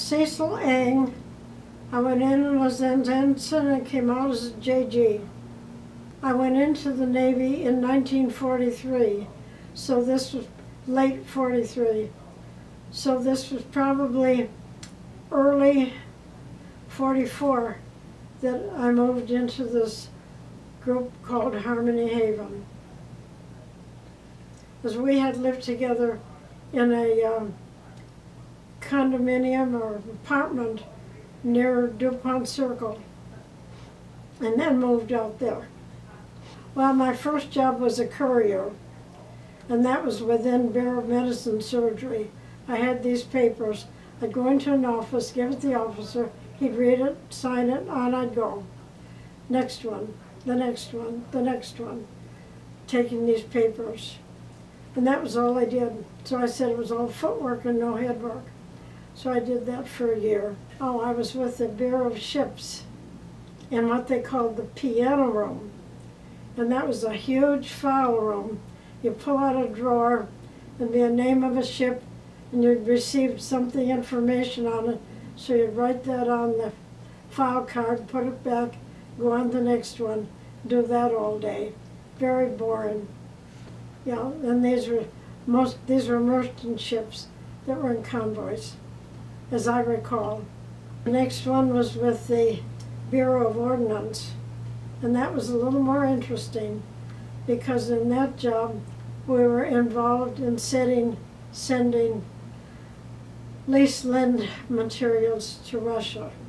Cecil Ang. I went in and was an ensign and came out as a JG. I went into the Navy in 1943, so this was late 43. So this was probably early 44 that I moved into this group called Harmony Haven. Because we had lived together in a condominium or apartment near DuPont Circle, and then moved out there. Well, my first job was a courier, and that was within Bureau of Medicine Surgery. I had these papers. I'd go into an office, give it to the officer, he'd read it, sign it, on I'd go. Next one, the next one, the next one, taking these papers. And that was all I did. So I said it was all footwork and no head work. So I did that for a year. Oh, I was with the Bureau of Ships in what they called the piano room. And that was a huge file room. You pull out a drawer, there'd be a name of a ship, and you'd receive something, information on it. So you'd write that on the file card, put it back, go on to the next one, do that all day. Very boring. Yeah, and these were merchant ships that were in convoys, as I recall. The next one was with the Bureau of Ordnance, and that was a little more interesting because in that job we were involved in sending lease lend materials to Russia.